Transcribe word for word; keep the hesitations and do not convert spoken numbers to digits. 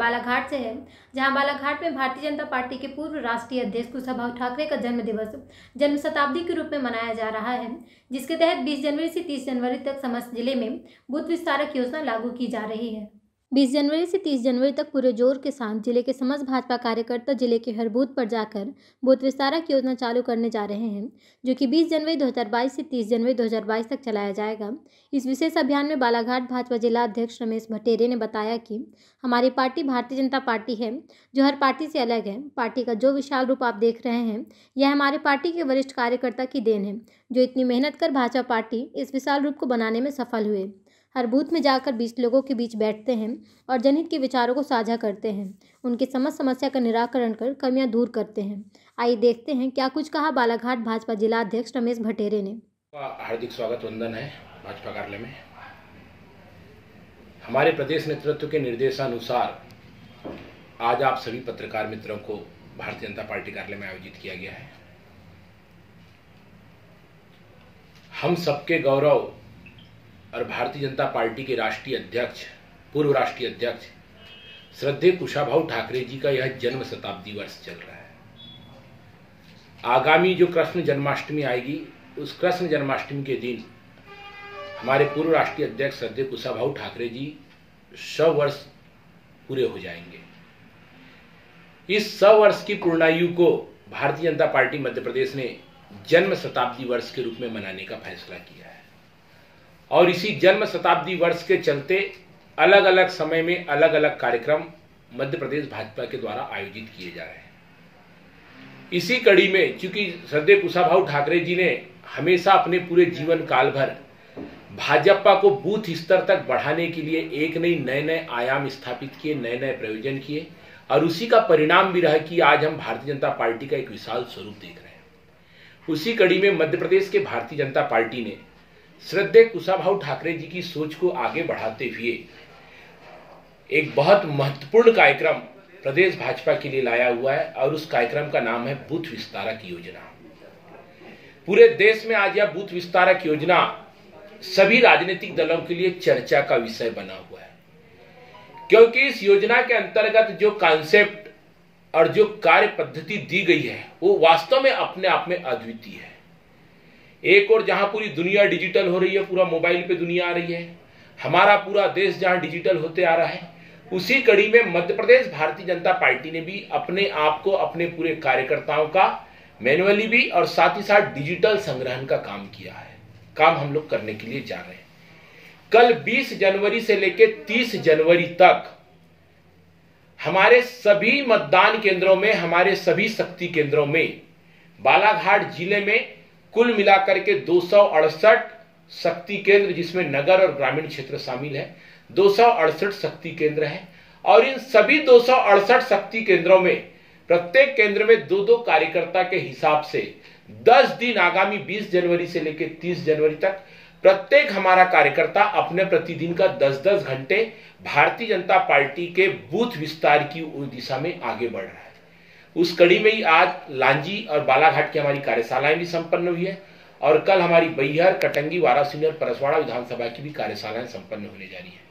बालाघाट से है, जहां बालाघाट में भारतीय जनता पार्टी के पूर्व राष्ट्रीय अध्यक्ष कुशाभाऊ ठाकरे का जन्म दिवस जन्म शताब्दी के रूप में मनाया जा रहा है, जिसके तहत बीस जनवरी से तीस जनवरी तक समस्त जिले में बूथ विस्तारक योजना लागू की जा रही है। बीस जनवरी से तीस जनवरी तक पूरे जोर के साथ जिले के समस्त भाजपा कार्यकर्ता जिले के हर बूथ पर जाकर बूथ विस्तारक योजना चालू करने जा रहे हैं, जो कि बीस जनवरी दो हज़ार बाईस से तीस जनवरी दो हज़ार बाईस तक चलाया जाएगा। इस विशेष अभियान में बालाघाट भाजपा जिला अध्यक्ष रमेश भटेरे ने बताया कि हमारी पार्टी भारतीय जनता पार्टी है, जो हर पार्टी से अलग है। पार्टी का जो विशाल रूप आप देख रहे हैं, यह हमारे पार्टी के वरिष्ठ कार्यकर्ता की देन है, जो इतनी मेहनत कर भाजपा पार्टी इस विशाल रूप को बनाने में सफल हुए। हर बूथ में जाकर बीस लोगों के बीच बैठते हैं और जनहित के विचारों को साझा करते हैं, उनकी समस्त समस्या का निराकरण कर कमियां दूर करते हैं। आइए देखते हैं क्या कुछ कहा बालाघाट भाजपा जिला अध्यक्ष रमेश भटेरे ने। हार्दिक स्वागत वंदन है भाजपा कार्यालय में। हमारे प्रदेश नेतृत्व के निर्देशानुसार आज आप सभी पत्रकार मित्रों को भारतीय जनता पार्टी कार्यालय में आयोजित किया गया है। हम सबके गौरव और भारतीय जनता पार्टी के राष्ट्रीय अध्यक्ष पूर्व राष्ट्रीय अध्यक्ष श्रद्धेय कुशाभाऊ ठाकरे जी का यह जन्म शताब्दी वर्ष चल रहा है। आगामी जो कृष्ण जन्माष्टमी आएगी, उस कृष्ण जन्माष्टमी के दिन हमारे पूर्व राष्ट्रीय अध्यक्ष श्रद्धेय कुशाभाऊ ठाकरे जी सौ वर्ष पूरे हो जाएंगे। इस सौ वर्ष की पूर्णायु को भारतीय जनता पार्टी मध्य प्रदेश ने जन्म शताब्दी वर्ष के रूप में मनाने का फैसला किया है और इसी जन्म शताब्दी वर्ष के चलते अलग अलग समय में अलग अलग कार्यक्रम मध्य प्रदेश भाजपा के द्वारा आयोजित किए जा रहे हैं। इसी कड़ी में चूंकि श्रद्धेय कुशाभाऊ ठाकरे जी ने हमेशा अपने पूरे जीवन काल भर भाजपा को बूथ स्तर तक बढ़ाने के लिए एक नई नए नए आयाम स्थापित किए, नए नए प्रयोजन किए और उसी का परिणाम भी रहा कि आज हम भारतीय जनता पार्टी का एक विशाल स्वरूप देख रहे हैं। उसी कड़ी में मध्य प्रदेश के भारतीय जनता पार्टी ने श्रद्धेय कुशाभाऊ ठाकरे जी की सोच को आगे बढ़ाते हुए एक बहुत महत्वपूर्ण कार्यक्रम प्रदेश भाजपा के लिए लाया हुआ है और उस कार्यक्रम का नाम है बूथ विस्तारक योजना। पूरे देश में आज यह बूथ विस्तारक योजना सभी राजनीतिक दलों के लिए चर्चा का विषय बना हुआ है, क्योंकि इस योजना के अंतर्गत जो कॉन्सेप्ट और जो कार्य पद्धति दी गई है वो वास्तव में अपने आप में अद्वितीय है। एक और जहां पूरी दुनिया डिजिटल हो रही है, पूरा मोबाइल पे दुनिया आ रही है, हमारा पूरा देश जहां डिजिटल होते आ रहा है, उसी कड़ी में मध्य प्रदेश भारतीय जनता पार्टी ने भी अपने आप को, अपने पूरे कार्यकर्ताओं का मैनुअली भी और साथ ही साथ डिजिटल संग्रहण का काम किया है। काम हम लोग करने के लिए जा रहे हैं। कल बीस जनवरी से लेकर तीस जनवरी तक हमारे सभी मतदान केंद्रों में, हमारे सभी शक्ति केंद्रों में, बालाघाट जिले में कुल मिलाकर के दो सौ अड़सठ शक्ति केंद्र, जिसमें नगर और ग्रामीण क्षेत्र शामिल है, दो सौ अड़सठ शक्ति केंद्र है और इन सभी दो सौ अड़सठ शक्ति केंद्रों में प्रत्येक केंद्र में दो दो कार्यकर्ता के हिसाब से दस दिन आगामी बीस जनवरी से लेकर तीस जनवरी तक प्रत्येक हमारा कार्यकर्ता अपने प्रतिदिन का दस दस घंटे भारतीय जनता पार्टी के बूथ विस्तार की दिशा में आगे बढ़ रहा है। उस कड़ी में ही आज लांजी और बालाघाट की हमारी कार्यशालाएं भी संपन्न हुई है और कल हमारी बैहर, कटंगी, वारासिनी और परसवाड़ा विधानसभा की भी कार्यशालाएं संपन्न होने जा रही है।